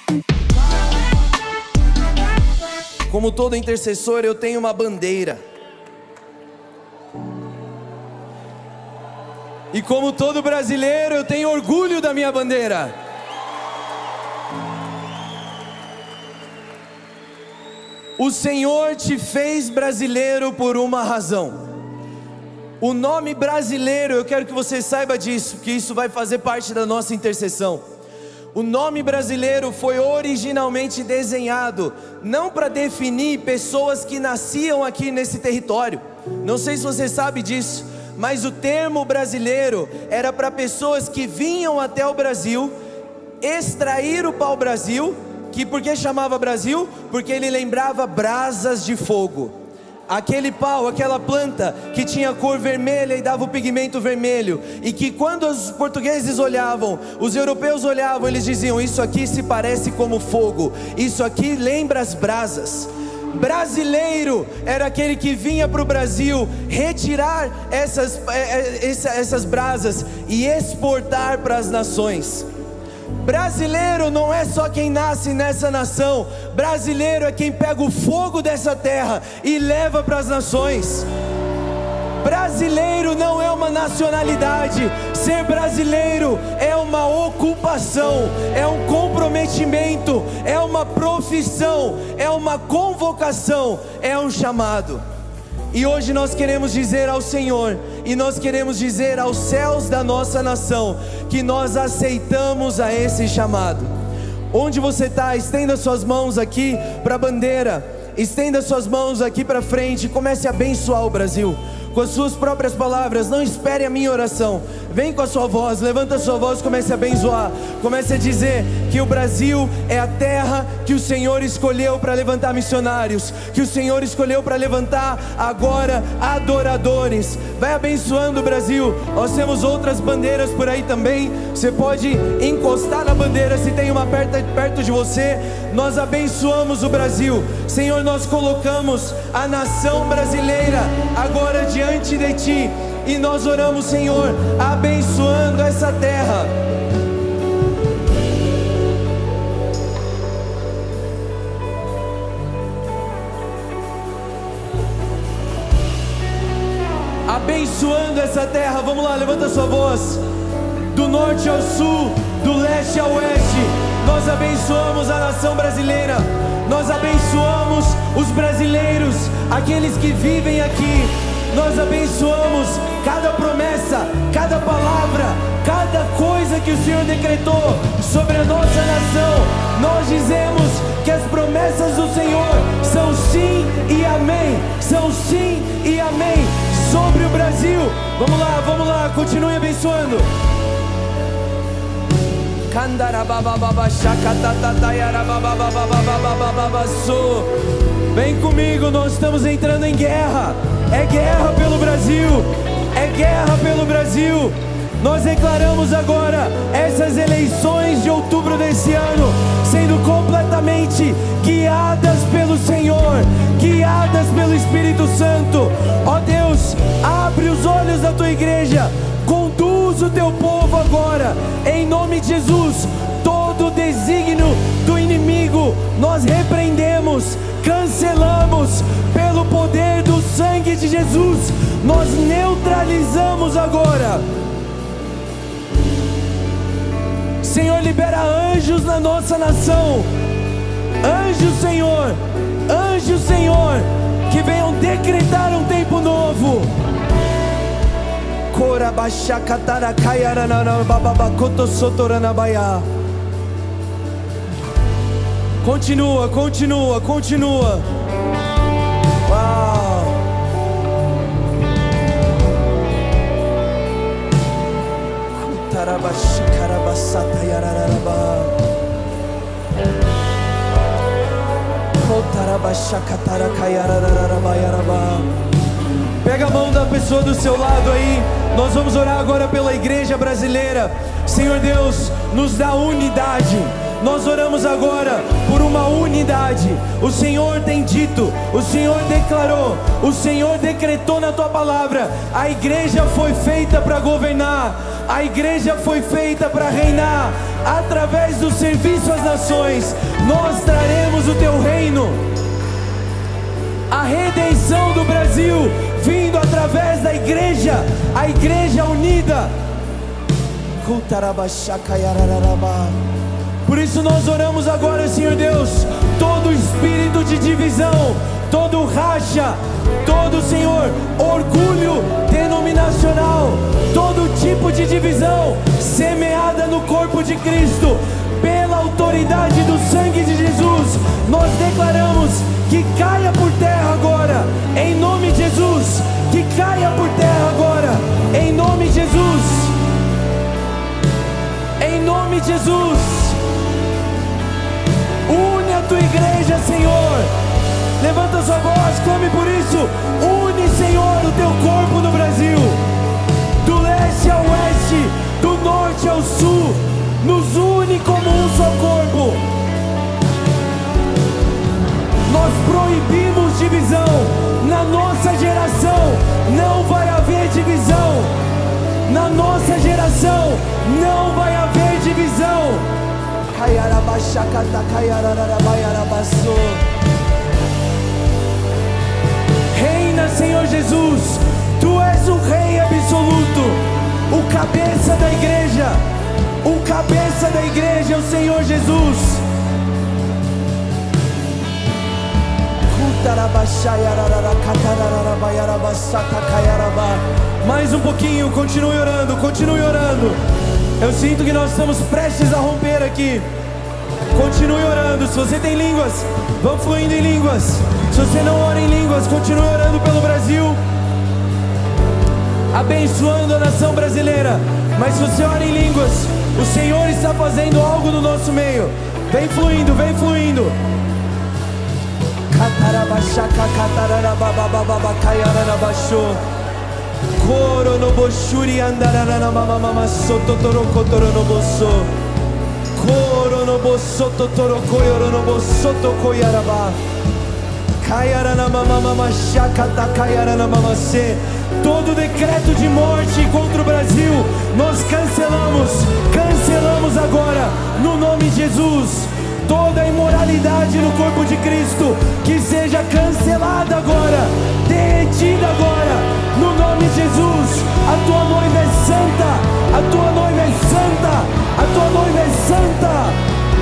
Como todo intercessor, eu tenho uma bandeira. E como todo brasileiro, eu tenho orgulho da minha bandeira. O Senhor te fez brasileiro por uma razão. O nome brasileiro, eu quero que você saiba disso, que isso vai fazer parte da nossa intercessão. O nome brasileiro foi originalmente desenhado não para definir pessoas que nasciam aqui nesse território. Não sei se você sabe disso, mas o termo brasileiro era para pessoas que vinham até o Brasil, extrair o pau-brasil, que por que chamava Brasil? Porque ele lembrava brasas de fogo. Aquele pau, aquela planta que tinha cor vermelha e dava o pigmento vermelho, e que quando os portugueses olhavam, os europeus olhavam, eles diziam: isso aqui se parece como fogo, isso aqui lembra as brasas. Brasileiro era aquele que vinha para o Brasil retirar essas brasas e exportar para as nações. Brasileiro não é só quem nasce nessa nação. Brasileiro é quem pega o fogo dessa terra e leva para as nações. Brasileiro não é uma nacionalidade. Ser brasileiro é uma ocupação, é um comprometimento, é uma profissão, é uma convocação, é um chamado. E hoje nós queremos dizer ao Senhor, e nós queremos dizer aos céus da nossa nação, que nós aceitamos a esse chamado. Onde você está, estenda suas mãos aqui para a bandeira, estenda suas mãos aqui para frente, comece a abençoar o Brasil com as suas próprias palavras. Não espere a minha oração, vem com a sua voz, levanta a sua voz, comece a abençoar, comece a dizer que o Brasil é a terra que o Senhor escolheu para levantar missionários, que o Senhor escolheu para levantar agora adoradores. Vai abençoando o Brasil. Nós temos outras bandeiras por aí também, você pode encostar na bandeira se tem uma perto de você. Nós abençoamos o Brasil, Senhor. Nós colocamos a nação brasileira agora diante de Ti, e nós oramos, Senhor, abençoando essa terra. Abençoando essa terra. Vamos lá, levanta a sua voz. Do norte ao sul, do leste ao oeste, nós abençoamos a nação brasileira. Nós abençoamos os brasileiros, aqueles que vivem aqui. Nós abençoamos cada promessa, cada palavra, cada coisa que o Senhor decretou sobre a nossa nação. Nós dizemos que as promessas do Senhor são sim e amém, são sim e amém sobre o Brasil. Vamos lá, continue abençoando. Vem comigo, nós estamos entrando em guerra. É guerra pelo Brasil, é guerra pelo Brasil. Nós declaramos agora essas eleições de outubro desse ano sendo completamente guiadas pelo Senhor, guiadas pelo Espírito Santo. Ó Deus, abre os olhos da tua igreja, conduz o teu povo agora, em nome de Jesus. Todo desígnio do inimigo nós repreendemos, cancelamos pelo poder do sangue de Jesus. Nós neutralizamos agora. Senhor, libera anjos na nossa nação. Anjos, Senhor, que venham decretar um tempo novo. Continua. Uau. Pega a mão da pessoa do seu lado aí. Nós vamos orar agora pela igreja brasileira. Senhor Deus, nos dá unidade, Nós oramos agora por uma unidade. O Senhor tem dito, o Senhor declarou, o Senhor decretou na tua palavra: a igreja foi feita para governar, a igreja foi feita para reinar. Através do serviço às nações, nós traremos o teu reino, a redenção do Brasil vindo através da igreja, a igreja unida. Por isso nós oramos agora, Senhor Deus, todo espírito de divisão, todo racha, todo, Senhor, orgulho denominacional, todo tipo de divisão semeada no corpo de Cristo, pela autoridade do sangue de Jesus, nós declaramos que caia por terra agora, em nome de Jesus, que caia por terra agora, em nome de Jesus, em nome de Jesus. Une a tua igreja, Senhor. Levanta sua voz, clame por isso. Une, Senhor, o teu corpo no Brasil, do leste ao oeste, do norte ao sul. Nos une como um só corpo. Nós proibimos divisão. Na nossa geração não vai haver divisão. Na nossa geração não vai haver divisão. Reina, Senhor Jesus. Tu és o Rei absoluto, o cabeça da igreja. O cabeça da igreja é o Senhor Jesus. Mais um pouquinho, continue orando, continue orando. Eu sinto que nós estamos prestes a romper aqui. Continue orando. Se você tem línguas, vão fluindo em línguas. Se você não ora em línguas, continue orando pelo Brasil, abençoando a nação brasileira. Mas se você ora em línguas, o Senhor está fazendo algo no nosso meio. Vem fluindo, vem fluindo. Todo decreto de morte contra o Brasil, nós cancelamos agora, no nome de Jesus. Toda imoralidade no corpo de Cristo, que seja cancelada agora, derretida agora, no nome de Jesus. A tua noiva é santa, a tua noiva é santa, a tua noiva é santa.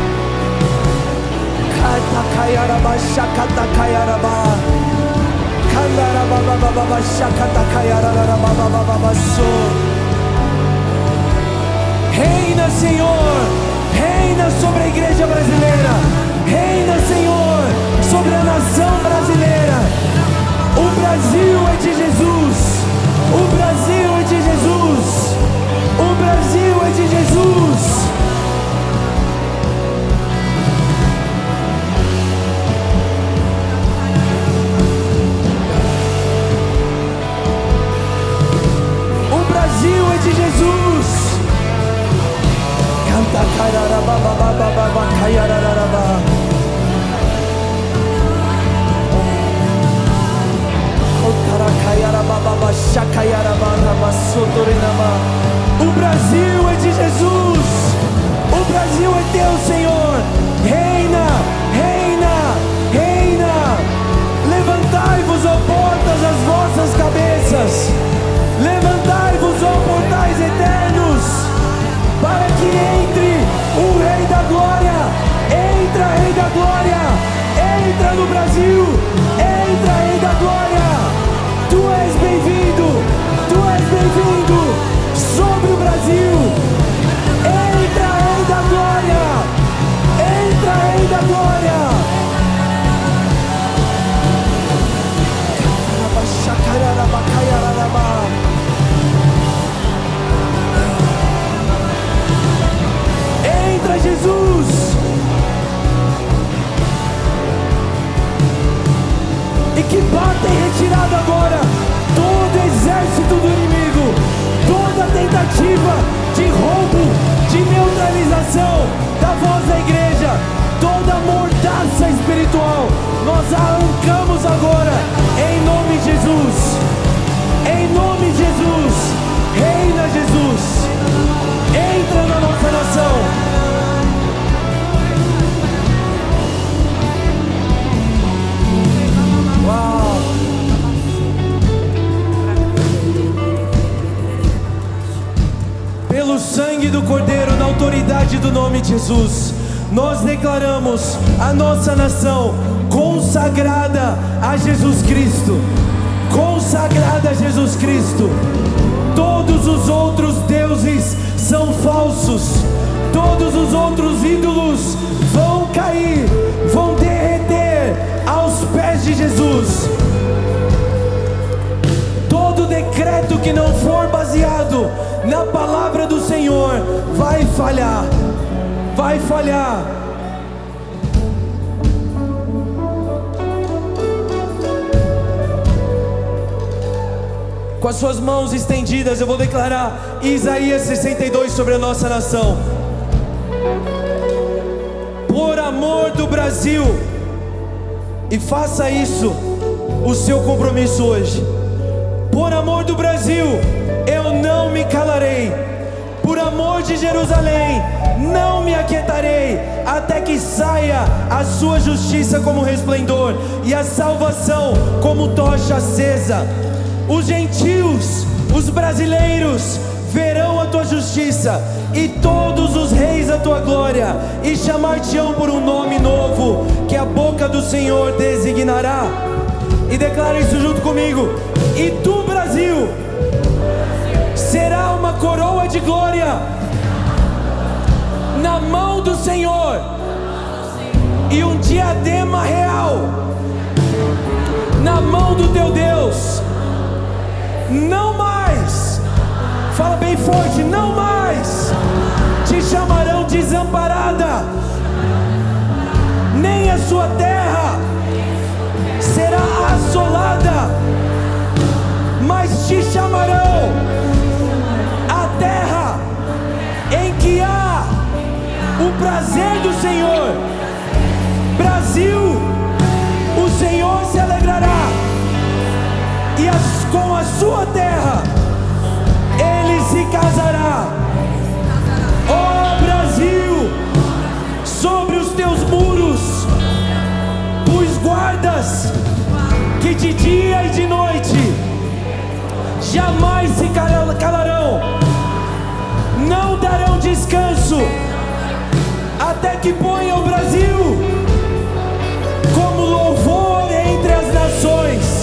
Reina, Senhor, reina sobre a igreja brasileira, reina, Senhor, sobre a nação brasileira. O Brasil é de Jesus, o Brasil é de Jesus, o Brasil é de Jesus. O Brasil é de Jesus. Canta o Brasil é de Jesus, o Brasil é teu, Senhor. Reina, reina, reina. Levantai-vos, ó portas, as vossas cabeças. Levantai-vos, ó portais eternos, para que entre o Rei da Glória. Entra, Rei da Glória. Entra no Brasil. Entra, Rei da Glória. Tu és bem-vindo. Tu és bem-vindo sobre o Brasil. Entra, Rei da Glória. Entra, Rei da Glória. Entra, Jesus. E que bata em retirada agora todo exército do inimigo, toda tentativa de roubo, de neutralização da voz da igreja. autoridade do nome de Jesus, nós declaramos a nossa nação consagrada a Jesus Cristo. Consagrada a Jesus Cristo. Todos os outros deuses são falsos. Todos os outros ídolos vão cair, vão derreter aos pés de Jesus. Todo decreto que não for baseado na palavra do Senhor vai falhar. Vai falhar. Com as suas mãos estendidas, eu vou declarar Isaías 62 sobre a nossa nação. Por amor do Brasil, e faça isso o seu compromisso hoje. Por amor do Brasil, eu não me calarei. Por amor de Jerusalém, não me aquietarei, até que saia a sua justiça como resplendor, e a salvação como tocha acesa. Os gentios, os brasileiros, verão a tua justiça, e todos os reis a tua glória, e chamar-te-ão por um nome novo, que a boca do Senhor designará. E declara isso junto comigo. E tu, Brasil, será uma coroa de glória na mão do Senhor, e um diadema real na mão do teu Deus. Não mais, fala bem forte, não mais te chamarão desamparada, nem a sua terra será assolada, mas te chamarão a terra em que há o prazer do Senhor. Brasil, o Senhor se alegrará, e com a sua terra Ele se casará. Ó Brasil, sobre os teus muros pus guardas, que de dia e de noite jamais se calarão, não darão descanso, até que ponha o Brasil como louvor entre as nações.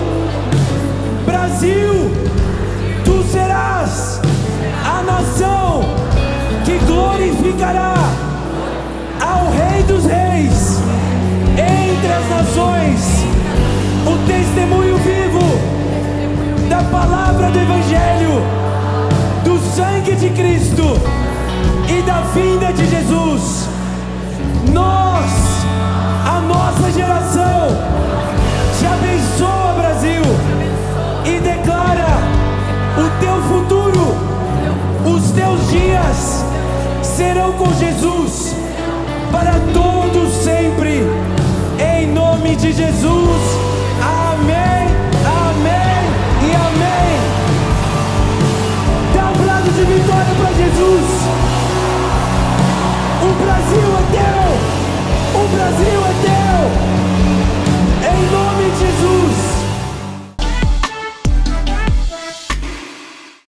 Brasil, tu serás a nação que glorificará ao Rei dos Reis entre as nações. O testemunho vivo da palavra do Evangelho, do sangue de Cristo e da vinda de Jesus. Nós, a nossa geração, te abençoa, Brasil, e declara o teu futuro. Os teus dias serão com Jesus para todos sempre, em nome de Jesus. Amém.